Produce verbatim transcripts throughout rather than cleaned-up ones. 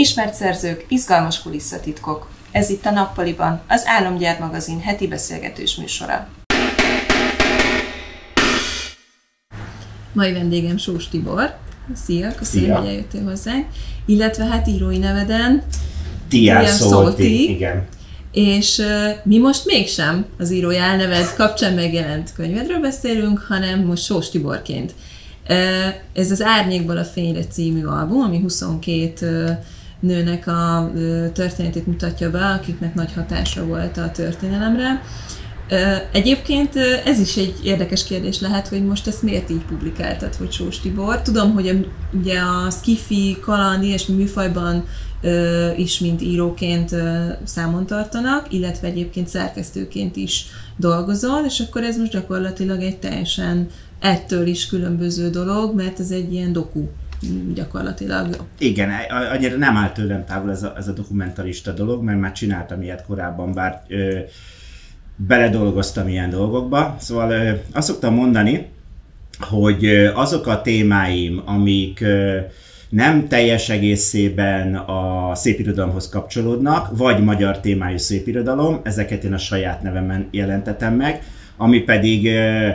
Ismert szerzők, izgalmas kulisszatitkok. Ez itt a Nappaliban, az Álomgyár magazin heti beszélgetős műsora. Mai vendégem Sós Tibor. Szia, köszönöm, Szia. hogy eljöttél hozzánk. Illetve hát írói neveden Tián Szolti, igen. És uh, mi most mégsem az írói álneved kapcsán megjelent könyvedről beszélünk, hanem most Sós Tiborként. Uh, ez az Árnyékból a fényre című album, ami huszonkét uh, nőnek a uh, történetét mutatja be, akiknek nagy hatása volt a történelemre. Uh, egyébként uh, ez is egy érdekes kérdés lehet, hogy most ezt miért így publikáltad, hogy Sós Tibor. Tudom, hogy a, ugye a skifi, kaland, ilyesmi műfajban uh, is, mint íróként uh, számon tartanak, illetve egyébként szerkesztőként is dolgozol, és akkor ez most gyakorlatilag egy teljesen ettől is különböző dolog, mert ez egy ilyen doku gyakorlatilag. Igen, annyira nem áll tőlem távol ez a, ez a dokumentarista dolog, mert már csináltam ilyet korábban, bár ö, beledolgoztam ilyen dolgokba. Szóval ö, azt szoktam mondani, hogy ö, azok a témáim, amik ö, nem teljes egészében a szépirodalomhoz kapcsolódnak, vagy magyar témájú szépirodalom, ezeket én a saját nevemen jelentetem meg, ami pedig ö,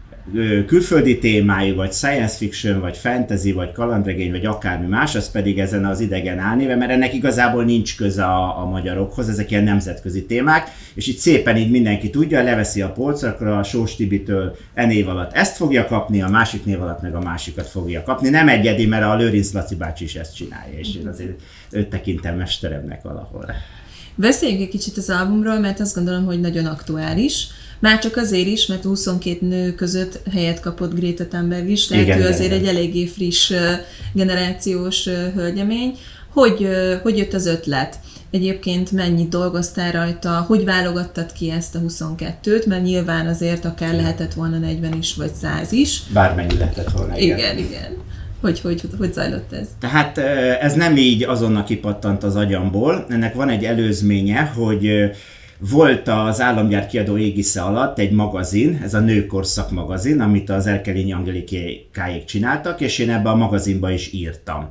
külföldi témájú, vagy science fiction, vagy fantasy, vagy kalandregény, vagy akármi más, az pedig ezen az idegen álnéve, mert ennek igazából nincs köze a, a magyarokhoz, ezek ilyen nemzetközi témák, és itt szépen így mindenki tudja, leveszi a polcra, a Sós Tibitől e név alatt ezt fogja kapni, a másik név alatt meg a másikat fogja kapni. Nem egyedi, mert a Lőrinc Laci bácsi is ezt csinálja, és én azért őt tekintem mesteremnek valahol. Beszéljünk egy kicsit az albumról, mert azt gondolom, hogy nagyon aktuális. Már csak azért is, mert huszonkét nő között helyet kapott Greta Thunberg is, tehát igen, ő azért igen. egy eléggé friss generációs hölgyemény. Hogy, hogy jött az ötlet? Egyébként mennyit dolgoztál rajta? Hogy válogattad ki ezt a huszonkettőt? Mert nyilván azért akár lehetett volna negyven is, vagy száz is. Bármennyi lehetett volna, igen. Igen, igen. Hogy, hogy, hogy zajlott ez? Tehát ez nem így azonnal kipattant az agyamból. Ennek van egy előzménye, hogy volt az Álomgyár kiadó égisze alatt egy magazin, ez a Nőkorszak magazin, amit az Erkelényi Angelikáék csináltak, és én ebbe a magazinba is írtam.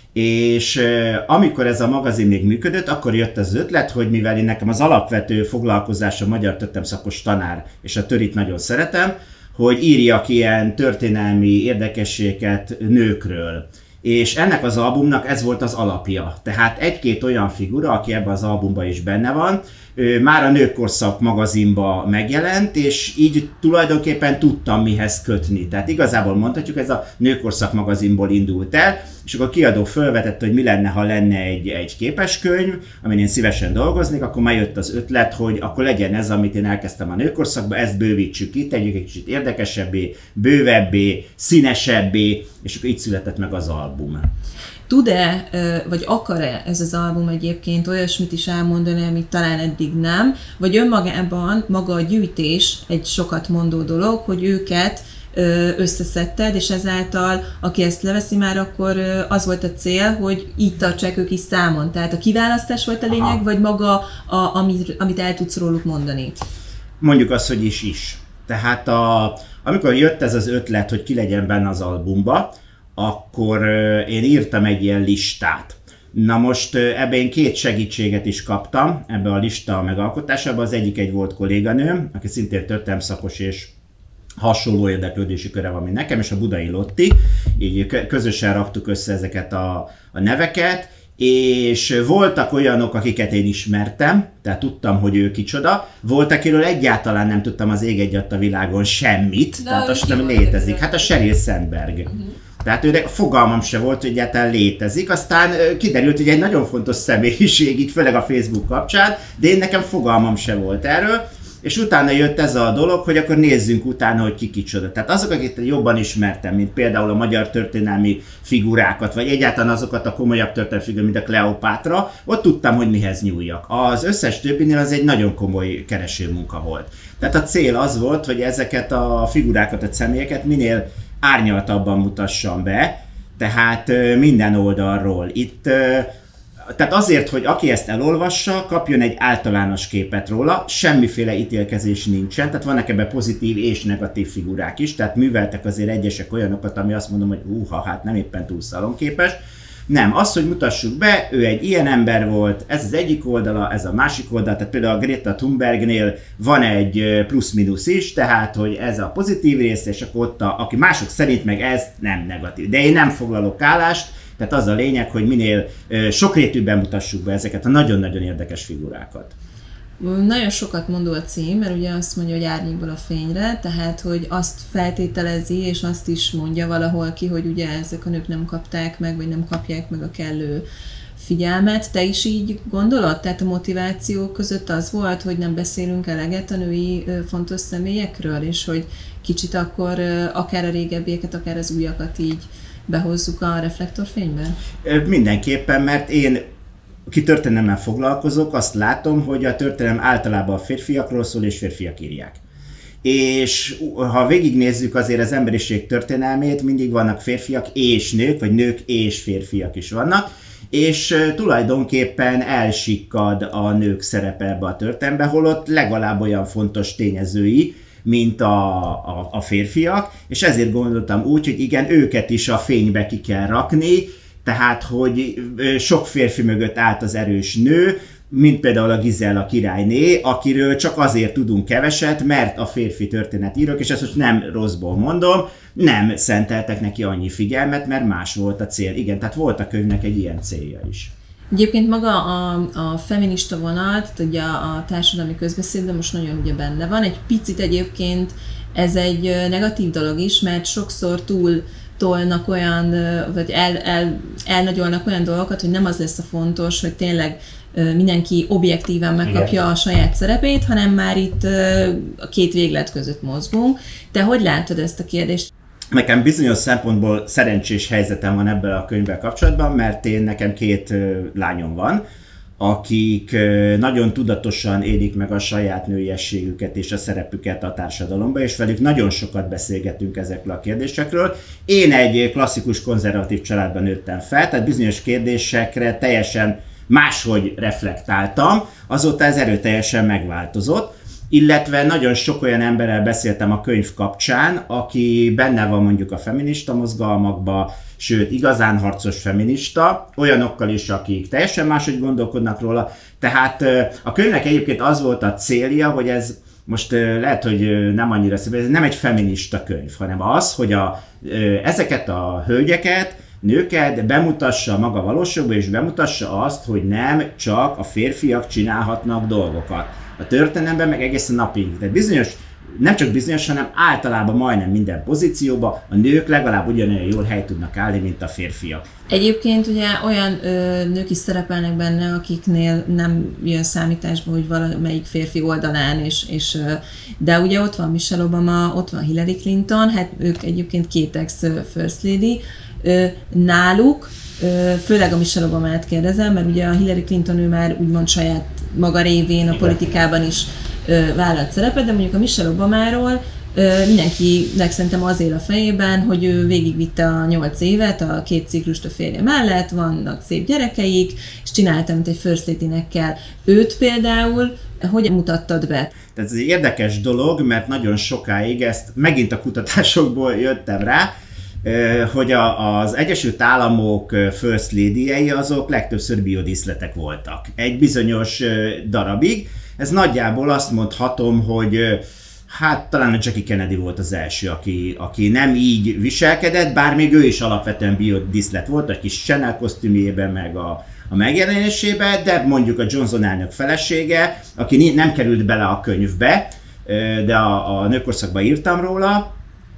És amikor ez a magazin még működött, akkor jött az ötlet, hogy mivel én nekem az alapvető foglalkozás a magyar történelemszakos tanár, és a törit nagyon szeretem, hogy írjak ilyen történelmi érdekességeket nőkről. És ennek az albumnak ez volt az alapja. Tehát egy-két olyan figura, aki ebben az albumban is benne van, már a Nőkorszak magazinba megjelent, és így tulajdonképpen tudtam mihez kötni. Tehát igazából mondhatjuk, ez a Nőkorszak magazinból indult el, és akkor a kiadó felvetette, hogy mi lenne, ha lenne egy, egy képeskönyv, amin én szívesen dolgoznék, akkor már jött az ötlet, hogy akkor legyen ez, amit én elkezdtem a Nőkorszakba, ezt bővítsük ki, tegyük egy kicsit érdekesebbé, bővebbé, színesebbé, és akkor így született meg az album. Tud-e, vagy akar-e ez az album egyébként olyasmit is elmondani, amit talán eddig nem, vagy önmagában maga a gyűjtés egy sokat mondó dolog, hogy őket összeszedted, és ezáltal, aki ezt leveszi már, akkor az volt a cél, hogy így tartsák ők is számon. Tehát a kiválasztás volt a lényeg, Aha. vagy maga, a, amit, amit el tudsz róluk mondani? Mondjuk azt, hogy is-is. Tehát a, amikor jött ez az ötlet, hogy ki legyen benne az albumba, akkor én írtam egy ilyen listát. Na most ebben én két segítséget is kaptam, ebbe a lista megalkotásában. Az egyik egy volt kolléganőm, aki szintén történelemszakos és hasonló érdeklődési köre van, mint nekem, és a Budai Lotti. Így közösen raktuk össze ezeket a, a neveket, és voltak olyanok, akiket én ismertem, tehát tudtam, hogy ő kicsoda. Volt, akiről egyáltalán nem tudtam az ég egyat a világon semmit, de tehát azt nem létezik. Hát a Sheryl Sandberg. Uh-huh. Tehát őnek fogalmam se volt, hogy egyáltalán létezik, aztán kiderült, hogy egy nagyon fontos személyiség, így főleg a Facebook kapcsán, de én nekem fogalmam se volt erről, és utána jött ez a dolog, hogy akkor nézzünk utána, hogy ki kicsoda. Tehát azok, akiket jobban ismertem, mint például a magyar történelmi figurákat, vagy egyáltalán azokat a komolyabb történelmi figurákat, mint a Kleopátra, ott tudtam, hogy mihez nyúljak. Az összes többinél az egy nagyon komoly keresőmunka volt. Tehát a cél az volt, hogy ezeket a figurákat, a személyeket minél árnyaltabban mutassam be, tehát minden oldalról. Itt, tehát azért, hogy aki ezt elolvassa, kapjon egy általános képet róla, semmiféle ítélkezés nincsen, tehát vannak ebben pozitív és negatív figurák is, tehát műveltek azért egyesek olyanokat, ami azt mondom, hogy húha, hát nem éppen túl szalonképes. Nem, az, hogy mutassuk be, ő egy ilyen ember volt, ez az egyik oldala, ez a másik oldala, tehát például a Greta Thunbergnél van egy plusz-minusz is, tehát, hogy ez a pozitív rész, és akkor ott, a, aki mások szerint meg ez nem negatív. De én nem foglalok állást, tehát az a lényeg, hogy minél sokrétűbben mutassuk be ezeket a nagyon-nagyon érdekes figurákat. Nagyon sokat mondó a cím, mert ugye azt mondja, hogy árnyékból a fényre, tehát hogy azt feltételezi, és azt is mondja valahol ki, hogy ugye ezek a nők nem kapták meg, vagy nem kapják meg a kellő figyelmet. Te is így gondolod? Tehát a motiváció között az volt, hogy nem beszélünk eleget a női fontos személyekről, és hogy kicsit akkor akár a régebbieket, akár az újakat így behozzuk a reflektorfénybe? Mindenképpen, mert én aki történelemmel foglalkozok, azt látom, hogy a történelem általában a férfiakról szól, és férfiak írják. És ha végignézzük azért az emberiség történelmét, mindig vannak férfiak és nők, vagy nők és férfiak is vannak, és tulajdonképpen elsikkad a nők szerepe ebbe a történelembe, holott legalább olyan fontos tényezői, mint a, a, a férfiak, és ezért gondoltam úgy, hogy igen, őket is a fénybe ki kell rakni, tehát, hogy sok férfi mögött állt az erős nő, mint például a Gizella királyné, akiről csak azért tudunk keveset, mert a férfi történetírók, és ezt most nem rosszból mondom, nem szenteltek neki annyi figyelmet, mert más volt a cél. Igen, tehát volt a könyvnek egy ilyen célja is. Egyébként maga a, a feminista vonat, ugye a társadalmi közbeszédben most nagyon ugye benne van. Egy picit egyébként ez egy negatív dolog is, mert sokszor túl tolnak olyan, vagy el, el, elnagyolnak olyan dolgokat, hogy nem az lesz a fontos, hogy tényleg mindenki objektíven megkapja Igen. a saját szerepét, hanem már itt a két véglet között mozgunk. Te hogy látod ezt a kérdést? Nekem bizonyos szempontból szerencsés helyzetem van ebben a könyvvel kapcsolatban, mert én nekem két lányom van, akik nagyon tudatosan élik meg a saját nőiességüket és a szerepüket a társadalomban, és velük nagyon sokat beszélgetünk ezekről a kérdésekről. Én egy klasszikus konzervatív családban nőttem fel, tehát bizonyos kérdésekre teljesen máshogy reflektáltam, azóta ez erőteljesen megváltozott, illetve nagyon sok olyan emberrel beszéltem a könyv kapcsán, aki benne van mondjuk a feminista mozgalmakban, sőt, igazán harcos feminista, olyanokkal is, akik teljesen máshogy gondolkodnak róla. Tehát a könyvnek egyébként az volt a célja, hogy ez most lehet, hogy nem annyira szép, ez nem egy feminista könyv, hanem az, hogy a, ezeket a hölgyeket, nőket bemutassa maga valóságban, és bemutassa azt, hogy nem csak a férfiak csinálhatnak dolgokat. A történelemben meg egészen napig. Tehát bizonyos, nem csak bizonyos, hanem általában majdnem minden pozícióban a nők legalább ugyanolyan jól helyt tudnak állni, mint a férfiak. Egyébként ugye olyan ö, nők is szerepelnek benne, akiknél nem jön számításba, hogy valamelyik férfi oldalán, és, és, ö, de ugye ott van Michelle Obama, ott van Hillary Clinton, hát ők egyébként két ex-first lady, ö, náluk, ö, főleg a Michelle Obamát kérdezem, mert ugye a Hillary Clinton ő már úgymond saját maga révén a politikában is ö, vállalt szerepet, de mondjuk a Michelle Obamáról ö, mindenkinek szerintem az él a fejében, hogy ő végigvitte a nyolc évet, a két ciklust a férje mellett, vannak szép gyerekeik, és csinálta, mint egy first lady-nek kell. Őt például hogy mutattad be? Tehát ez egy érdekes dolog, mert nagyon sokáig ezt megint a kutatásokból jöttem rá, hogy a, az Egyesült Államok first lady-jei azok legtöbbször biodíszletek voltak. Egy bizonyos darabig. Ez nagyjából azt mondhatom, hogy hát talán a Jackie Kennedy volt az első, aki, aki nem így viselkedett, bár még ő is alapvetően biodíszlet volt, a kis Chanel kosztümjében, meg a, a megjelenésében, de mondjuk a Johnson elnök felesége, aki nem került bele a könyvbe, de a, a Nőkorszakban írtam róla,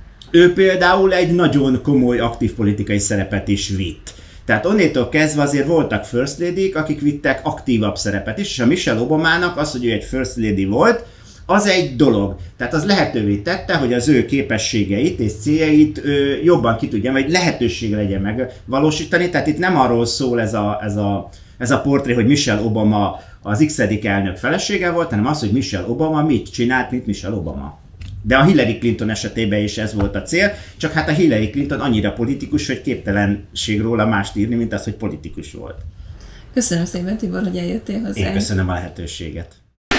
ő például egy nagyon komoly aktív politikai szerepet is vitt. Tehát onnétól kezdve azért voltak first lady-k, akik vittek aktívabb szerepet is, és a Michelle Obamának az, hogy ő egy first lady volt, az egy dolog. Tehát az lehetővé tette, hogy az ő képességeit és céljait ő jobban ki tudja, vagy lehetősége legyen megvalósítani. Tehát itt nem arról szól ez a, ez a, ez a portré, hogy Michelle Obama az x-edik elnök felesége volt, hanem az, hogy Michelle Obama mit csinált, mint Michelle Obama. De a Hillary Clinton esetében is ez volt a cél, csak hát a Hillary Clinton annyira politikus, hogy képtelenség róla mást írni, mint az, hogy politikus volt. Köszönöm szépen, Tibor, hogy eljöttél hozzá. Én köszönöm a lehetőséget.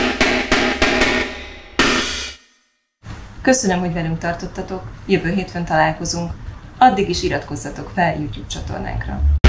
Köszönöm, hogy velünk tartottatok, jövő hétfőn találkozunk. Addig is iratkozzatok fel YouTube csatornánkra.